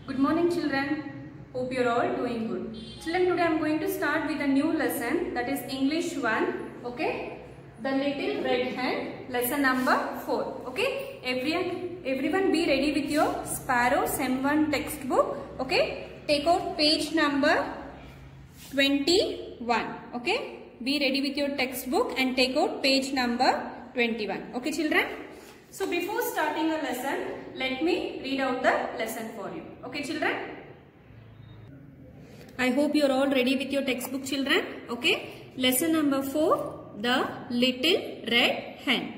Good morning children. Hope you are all doing good. Children, today I am going to start with a new lesson, that is English 1. Okay. The Little Red Hen, lesson number 4. Okay. Everyone be ready with your Sparrow Sem 1 textbook. Okay. Take out page number 21. Okay. Be ready with your textbook and take out page number 21. Okay children. So before starting a lesson, let me read out the lesson for you. Okay children. I hope you are all ready with your textbook children. Okay. Lesson number 4. The Little Red Hen.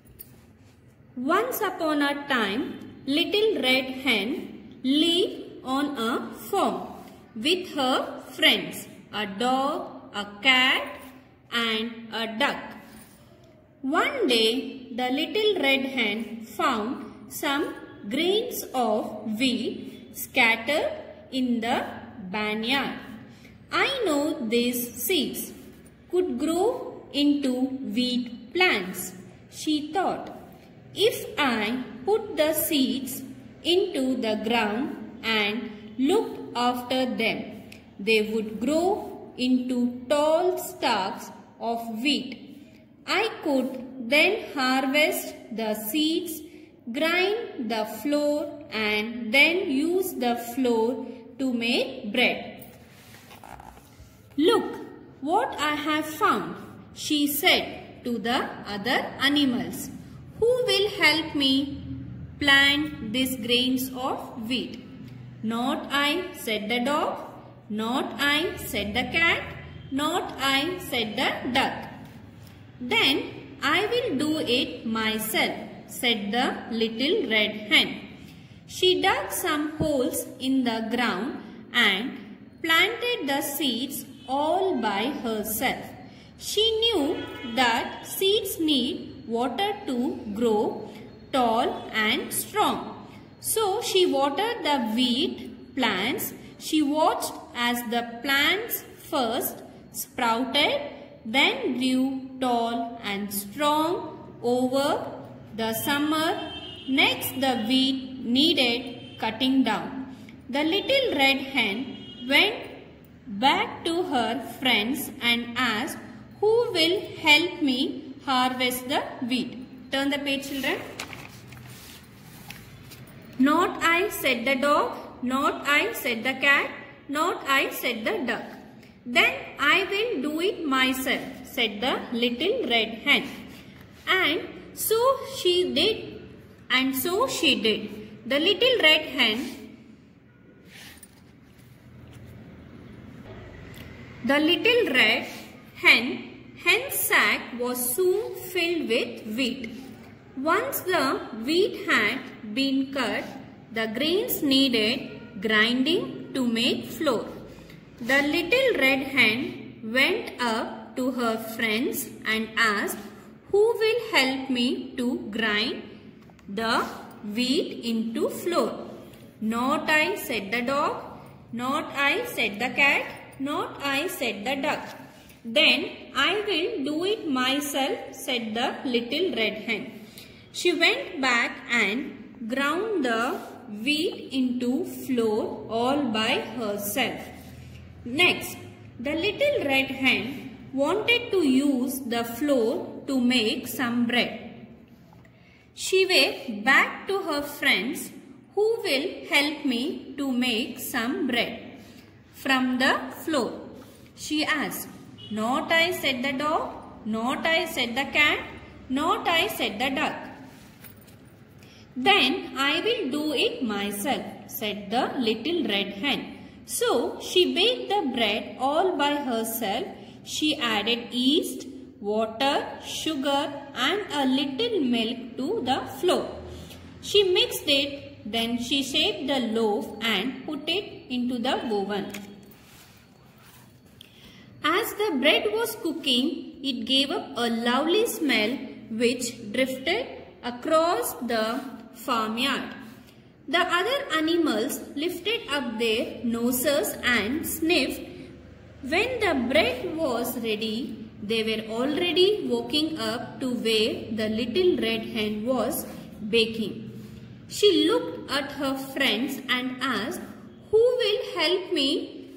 Once upon a time, Little Red Hen lived on a farm with her friends, a dog, a cat and a duck. One day, the Little Red Hen found some grains of wheat scattered in the barnyard. I know these seeds could grow into wheat plants, she thought. If I put the seeds into the ground and looked after them, they would grow into tall stalks of wheat. I could then harvest the seeds, grind the flour and then use the flour to make bread. Look what I have found, she said to the other animals. Who will help me plant these grains of wheat? Not I, said the dog. Not I, said the cat. Not I, said the duck. Then I will do it myself, said the Little Red Hen. She dug some holes in the ground and planted the seeds all by herself. She knew that seeds need water to grow tall and strong. So she watered the wheat plants. She watched as the plants first sprouted, then grew tall and strong over the summer. Next, the wheat needed cutting down. The Little Red Hen went back to her friends and asked, who will help me harvest the wheat? Turn the page children. Not I, said the dog. Not I, said the cat. Not I, said the duck. Then I will do it myself, said the Little Red Hen. And so she did. The Little Red Hen's sack was soon filled with wheat. Once the wheat had been cut, the grains needed grinding to make flour. The Little Red Hen went up to her friends and asked, who will help me to grind the wheat into flour? Not I, said the dog. Not I, said the cat. Not I, said the duck. Then I will do it myself, said the Little Red Hen. She went back and ground the wheat into flour all by herself. Next, the Little Red Hen wanted to use the flour to make some bread. She waved back to her friends, who will help me to make some bread from the flour? She asked. Not I, said the dog. Not I, said the cat. Not I, said the duck. Then I will do it myself, said the Little Red Hen. So she baked the bread all by herself. She added yeast, water, sugar and a little milk to the flour. She mixed it, then she shaped the loaf and put it into the oven. As the bread was cooking, it gave up a lovely smell which drifted across the farmyard. The other animals lifted up their noses and sniffed. When the bread was ready, they were already walking up to where the Little Red Hen was baking. She looked at her friends and asked, help me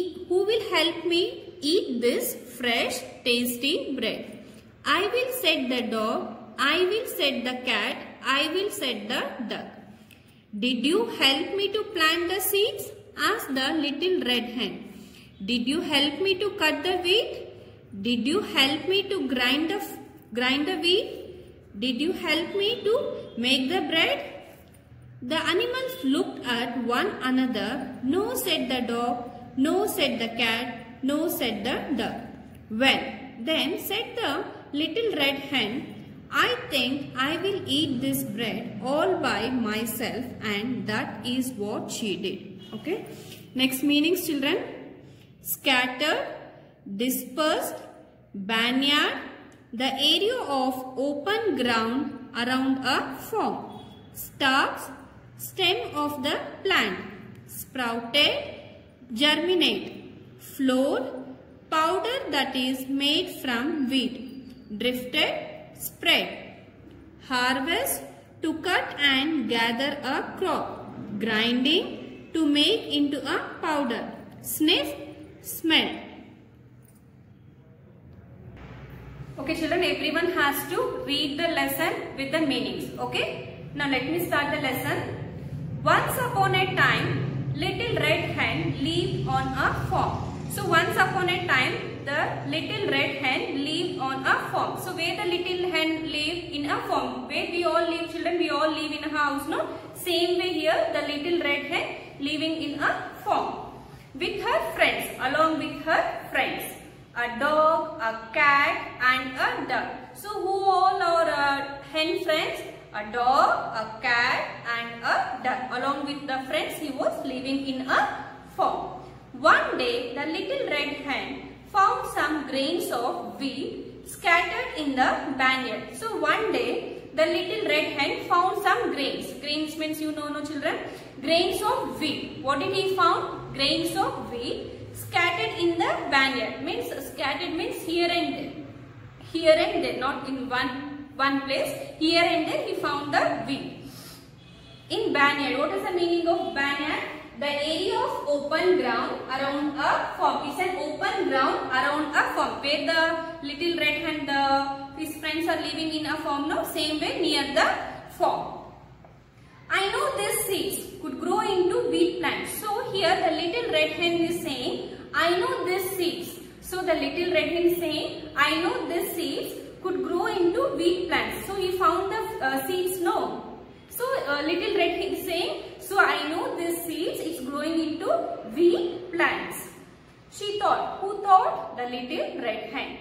eat this fresh, tasty bread? I will, said the dog. I will, said the cat. I will, said the duck. Did you help me to plant the seeds? Asked the little red hen. Did you help me to cut the wheat? Did you help me to grind the wheat? Did you help me to make the bread? The animals looked at one another. No, said the dog. No, said the cat. No, said the duck. Well, then said the little red hen, I think I will eat this bread all by myself, and that is what she did. Okay. Next meanings, children. Scattered, dispersed, barnyard, the area of open ground around a farm. Stalks, stem of the plant. Sprouted, germinate. Flour, powder that is made from wheat. Drifted, spread. Harvest, to cut and gather a crop. Grinding, to make into a powder. Sniff, smell. Okay children, everyone has to read the lesson with the meanings. Okay. Now let me start the lesson. Once upon a time, little red hen lived on a farm. So once upon a time, the little red hen lived on a farm. So where the little hen lived? In a farm. Where we all live, children? We all live in a house, no? Same way here, the little red hen living in a farm. With her friends, along with her friends. A dog, a cat and a duck. So who all are hen friends? A dog, a cat and a duck. Along with the friends, he was living in a farm. One day, the little red hen found some grains of wheat scattered in the barnyard. So one day, the little red hen found some grains. Grains means you know, no children? Grains of wheat. What did he found? Grains of wheat scattered in the barnyard. Means scattered means here and there. Here and there, not in one place. Here and there he found the wheat. In barnyard, what is the meaning of barnyard? The area of open ground around a farm. It's an open ground around a farm where the little red hen, his friends are living in a farm now. Same way near the farm. I know these seeds could grow into wheat plants. So here the little red hen is saying, I know these seeds. So the little red hen is saying, I know these seeds could grow into wheat plants. So he found the seeds, no. So little red hen is saying, so I know these seeds is growing into wheat plants. She thought. Who thought? The little red hen.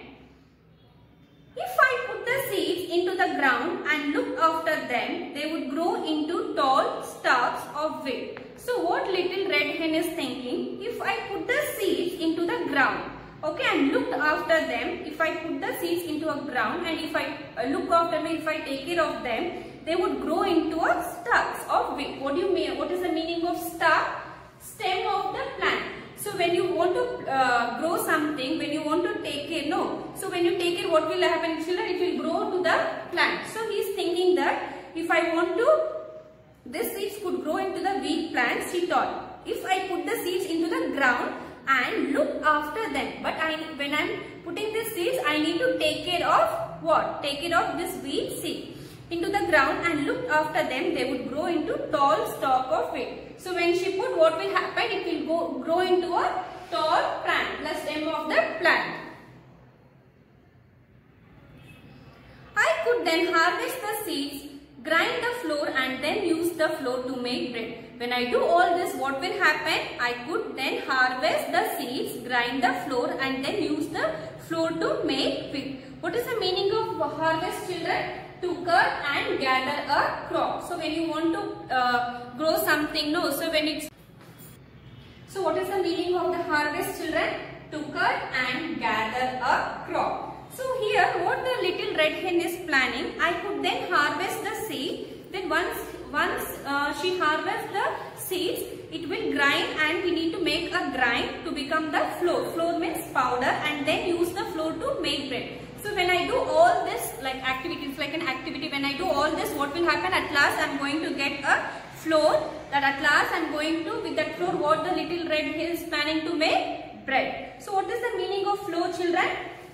If I put the seeds into the ground and look after them, they would grow into tall stalks of wheat. So what little red hen is thinking? If I put the seeds into the ground, okay, and looked after them, if I put the seeds into a ground and if I look after them, if I take care of them, they would grow into a stalks of wheat. What do you mean? What is the meaning of stalk? Stem of the plant. So when you want to grow something, when you want to take care, no. So when you take care, what will happen, children? It will grow to the plant. So he is thinking that if I want to, this seeds could grow into the wheat plants. She thought, if I put the seeds into the ground and look after them, but when I am putting these seeds, I need to take care of what? Take care of this wheat seed into the ground and look after them, they would grow into tall stalk of wheat. So when she put, what will happen? It will grow into a tall plant, the stem of the plant. I could then harvest the seeds, grind the flour and then use the flour to make bread. When I do all this, what will happen? I could then harvest the seeds, grind the flour and then use the flour to make bread. What is the meaning of harvest, children? To cut and gather a crop. So when you want to grow something, no. So when it's, so what is the meaning of the harvest, children? To cut and gather a crop. So here what the little red hen is planning, I could then harvest the seed. Then once she harvests the seeds, it will grind and we need to make a grind to become the flour. Flour means powder and then use the flour to make bread. So when I do all this like activity, it's like an activity. When I do all this, what will happen? At last I am going to get a flour. That at last I am going to, with that flour, what the little red hen is planning to make? Bread. So what is the meaning of flour, children?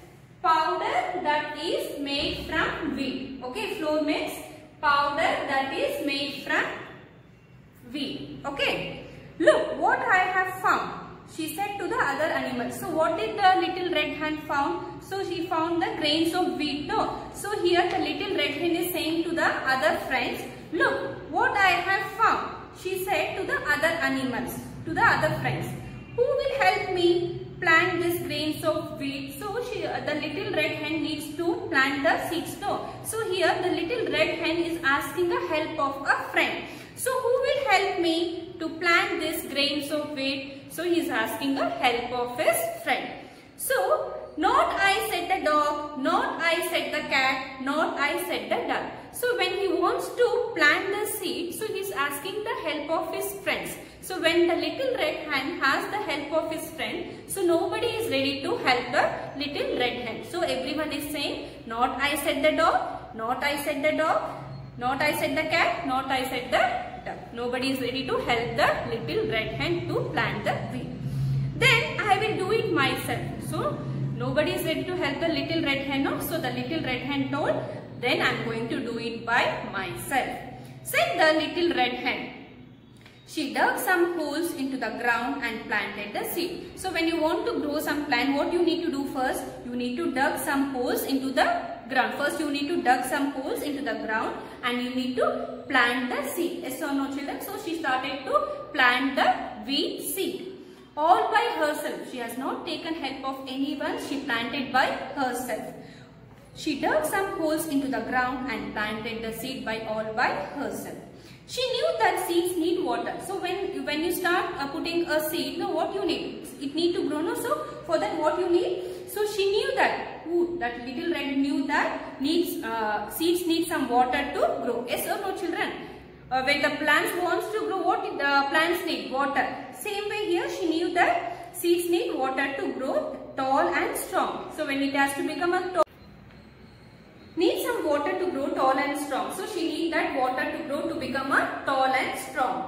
Powder that is made from wheat. Okay, flour means powder that is made from wheat. Okay, look what I have found, she said to the other animals. So what did the little red hen found? So she found the grains of wheat. No. So here the little red hen is saying to the other friends, look what I have found. She said to the other animals, to the other friends, who will help me plant these grains of wheat? So the little red hen needs to plant the seeds. No. So here the little red hen is asking the help of a friend. So who will help me to plant these grains of wheat? So he is asking the help of his friend. So not I, said the dog, not I, said the cat, not I, said the duck. So when he wants to plant the seed, so he is asking the help of his friends. So when the little red hen has the help of his friend, so nobody is ready to help the little red hen. So everyone is saying, not I, said the dog, not I, said the dog, not I, said the cat, not I, said the duck. Nobody is ready to help the little red hen to plant the wheat. Then I will do it myself. So nobody is ready to help the little red hen. No? So the little red hen told, then I am going to do it by myself. Said the little red hen. She dug some holes into the ground and planted the seed. So when you want to grow some plant, what you need to do first? You need to dug some holes into the ground. First you need to dug some holes into the ground and you need to plant the seed. Yes or no, children? So she started to plant the wheat seed. All by herself. She has not taken help of anyone. She planted by herself. She dug some holes into the ground and planted the seed all by herself. She knew that seeds need water. So when you start putting a seed, now what you need? It need to grow. No? So for that what you need? So she knew that. That little red knew that seeds need some water to grow. Yes or no, children? When the plants wants to grow, what the plants need? Water. Same way here she knew that seeds need water to grow tall and strong. So when it has to become a tall, need some water to grow tall and strong. So she need that water to grow to become a tall and strong.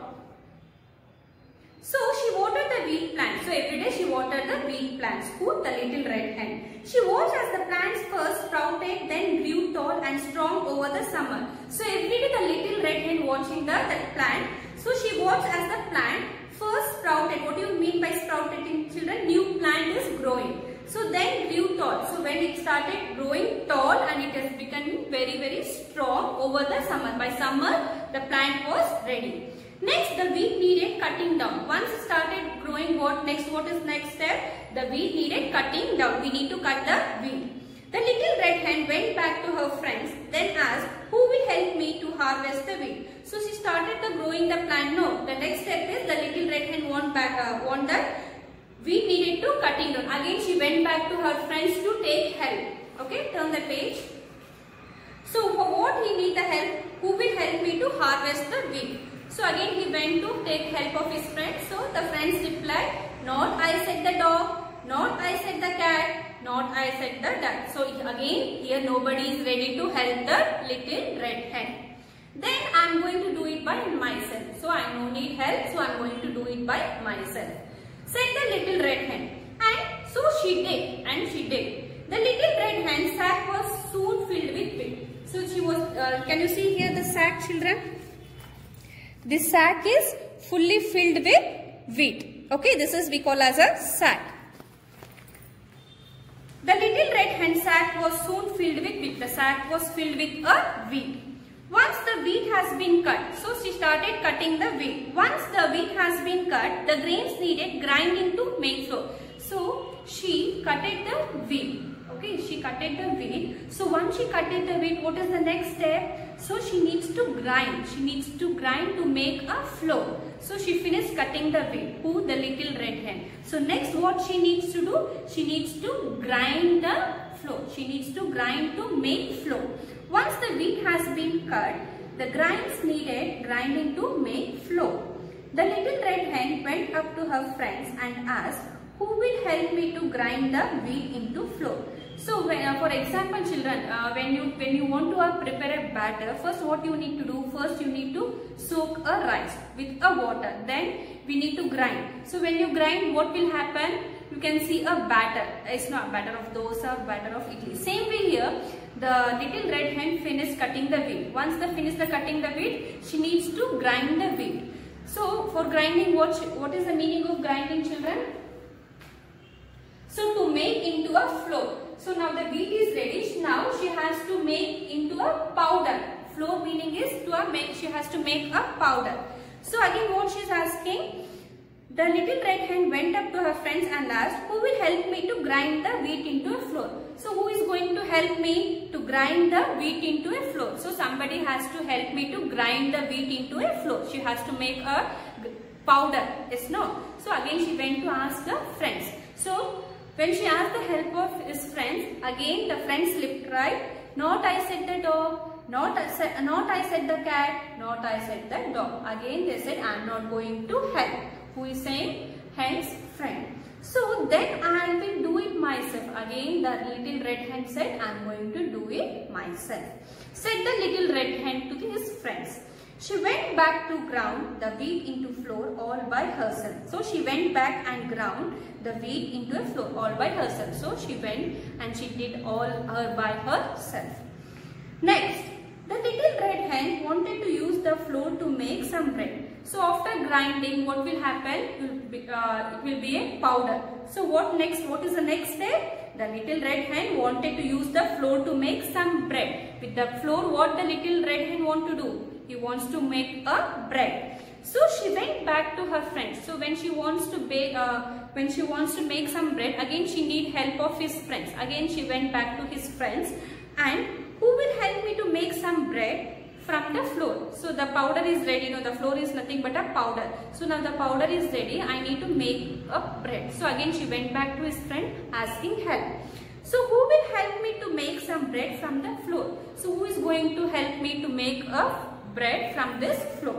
So she watered the wheat plants. So every day she watered the wheat plants. Who? The little red hen. She watched as the plants first sprouted, then grew tall and strong over the summer. So every day the little red hen watching that plant. So she watched as the plant first sprouted. What do you mean by sprouted, children? New plant is growing. So then grew tall. So when it started growing tall and it has become very, very strong over the summer. By summer the plant was ready. Next, the wheat needed cutting down. Once it started growing, what is next step? The wheat needed cutting down. We need to cut the wheat. The little red hen went back to her friends, then asked, who will help me to harvest the wheat? So she started growing the plant. No, the next step is the little red hen want that wheat needed to cutting down. Again she went back to her friends to take help. Okay, turn the page. So for what he need the help? Who will help me to harvest the wheat? So again he went to take help of his friends. So the friends replied, not I, said the dog, not I, said the cat, not I, said the duck. So again here nobody is ready to help the little red hen. Then I am going to do it by myself. So I no need help. So I am going to do it by myself. Said the little red hen. And so she did. And she did. The little red hen sack was soon filled with wheat. So she was, can you see here the sack, children? This sack is fully filled with wheat. Okay, this is we call as a sack. The little red hen sack was soon filled with wheat. The sack was filled with a wheat. Once the wheat has been cut, so she started cutting the wheat. Once the wheat has been cut, the grains needed grinding to make flour. So she cutted the wheat. Okay, she cutted the wheat. So once she cutted the wheat, what is the next step? So she needs to grind. She needs to grind to make a flour. So she finished cutting the wheat. Who? The little red hen. So next what she needs to do? She needs to grind the flour. She needs to grind to make flour. Once the wheat has been cut, the grinds needed grinding to make flour. The little red hen went up to her friends and asked, who will help me to grind the wheat into flour? So for example, children, when you want to prepare a batter, first what you need to do? First you need to soak a rice with a water. Then we need to grind. So when you grind, what will happen? You can see a batter. It's not batter of dosa, batter of idli. Same way here, the little red hen finished cutting the wheat. Once they finish the cutting the wheat, she needs to grind the wheat. So for grinding, what is the meaning of grinding, children? So to make into a flour. So now the wheat is ready. Now she has to make into a powder. Flour meaning is she has to make a powder. So again what she is asking, the little red hen went up to her friends and asked, who will help me to grind the wheat into a flour? So who is going to help me to grind the wheat into a flour? So somebody has to help me to grind the wheat into a flour. She has to make a powder. Yes, no? So again she went to ask the friends. So when she asked the help of his friends, again the friends slipped right. Not I said the dog, not I said the cat, not I said the dog. Again they said, I am not going to help. Who is saying? Hen's friend. So then I will do it myself. Again the little red hen said, I am going to do it myself. Said the little red hen to his friends. She went back to ground the wheat into flour all by herself. So she went back and ground the wheat into a flour all by herself. So she went and she did all by herself. Next, the little red hen wanted to use the flour to make some bread. So after grinding, what will happen? It will be a powder. So what next? What is the next step? The little red hen wanted to use the flour to make some bread. With the flour, what the little red hen want to do? He wants to make a bread. So she went back to her friends. So when she wants to make some bread, again she need help of his friends. Again she went back to his friends. And who will help me to make some bread from the flour? So the powder is ready. The flour is nothing but a powder. So now the powder is ready. I need to make a bread. So again she went back to his friend asking help. So who will help me to make some bread from the flour? So who is going to help me to make a bread from this flour?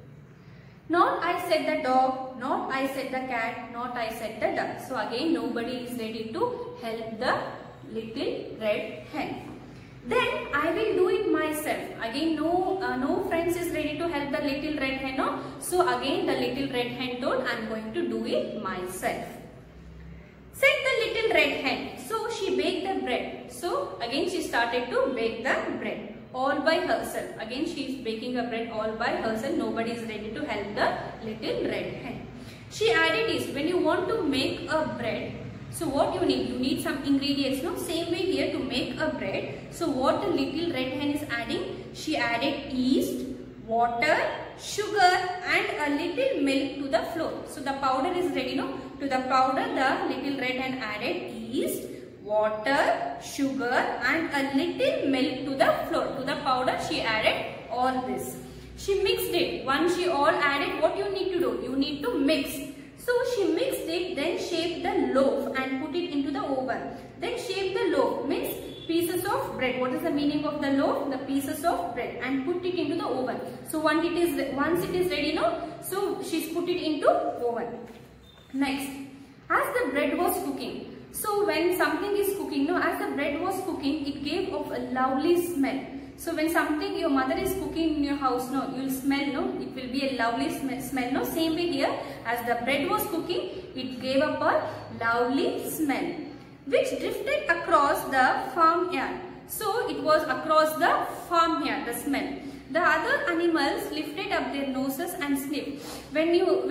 Not I said the dog, not I said the cat, not I said the duck. So again nobody is ready to help the little red hen. Then I will do it myself. Again no friends is ready to help the little red hen. No? So again the little red hen told, I am going to do it myself. Said the little red hen. So she baked the bread. So again she started to bake the bread all by herself. Again she is baking a bread all by herself. Nobody is ready to help the little red hen. She added this, when you want to make a bread, so what you need? You need some ingredients. No? Same way here to make a bread. So what the little red hen is adding? She added yeast, water, sugar and a little milk to the flour. So the powder is ready. No? To the powder the little red hen added yeast, water, sugar and a little milk to the flour. To the powder she added all this. She mixed it. Once she all added, what you need to do? You need to mix. So she mixed it, then shaped the loaf and put it into the oven. Then shaped the loaf means pieces of bread. What is the meaning of the loaf? The pieces of bread, and put it into the oven. So once it is ready, no? So she's put it into oven. Next, as the bread was cooking. So when something is cooking, no, as the bread was cooking, it gave off a lovely smell. So when something your mother is cooking in your house, no, you will smell, no, it will be a lovely smell, no. Same way here, as the bread was cooking, it gave up a lovely smell, which drifted across the farmyard. So it was across the farmyard, the smell. The other animals lifted up their noses and sniffed. When your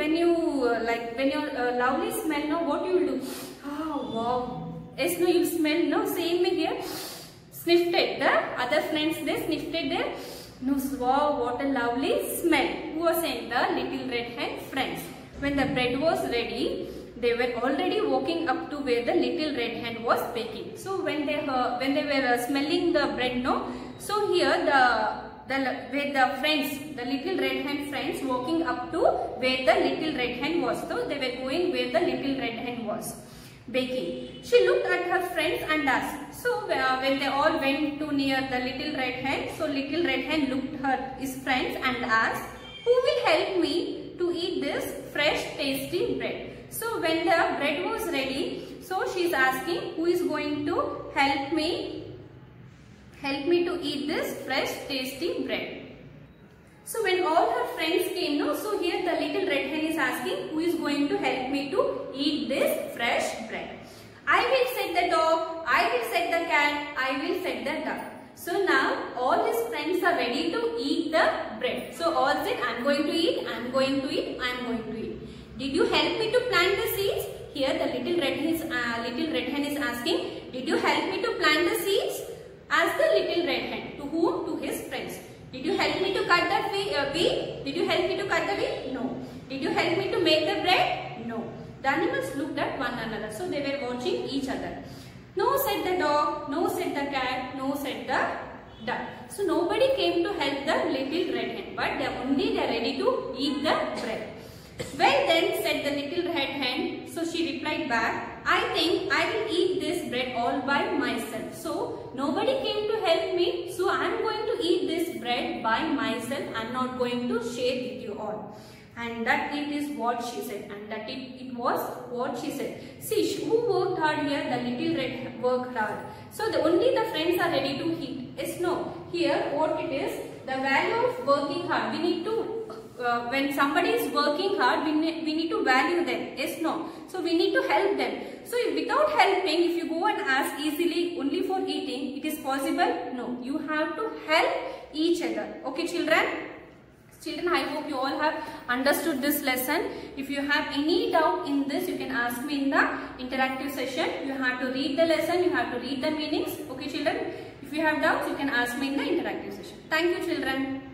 lovely smell, no, what you will do? Oh wow! Yes, no, you smell, no. Same way here. Sniffed it. The other friends, they sniffed it their nose. Wow, what a lovely smell. Who was saying? The little red hen friends. When the bread was ready, they were already walking up to where the little red hen was baking. So when they were smelling the bread, no. So here with the friends, the little red hen friends walking up to where the little red hen was. So they were going where the little red hen was baking. She looked at her friends and asked. So when they all went to near the little red hen, so little red hen looked at his friends and asked, who will help me to eat this fresh tasty bread? So when the bread was ready, So she is asking, who is going to help me to eat this fresh tasty bread. So when all her friends came, no, so here the little red hen is asking, who is going to help me to eat this fresh bread. I will, said the dog. I will, said the cat. I will, said the duck. So now all his friends are ready to eat the bread. So all said, I am going to eat, I am going to eat, I am going to eat. Did you help me to plant the seeds? Here the little red hen is asking, did you help me to plant the seeds? As the little red hen. To whom? To his friends. Did you help me to cut the wheat? Did you help me to cut the wheat? No. Did you help me to make the bread? No. The animals looked at one another. So they were watching each other. No, said the dog. No, said the cat. No, said the duck. So nobody came to help the little red hen. But they are ready to eat the bread. Well then, said the little red hen. So she replied back, I think I will eat this bread all by myself. So nobody came to help me. So I am going to eat this bread by myself. I am not going to share with you all. And that it is what she said. And that it was what she said. See, who worked hard here? The little red hen worked hard. So only the friends are ready to eat. Yes, no. Here what it is, the value of working hard. We need to when somebody is working hard, we need to value them. Yes, no. So we need to help them. So without helping, if you go and ask easily only for eating, it is possible? No. You have to help each other. Okay, children? Children, I hope you all have understood this lesson. If you have any doubt in this, you can ask me in the interactive session. You have to read the lesson. You have to read the meanings. Okay, children? If you have doubts, you can ask me in the interactive session. Thank you, children.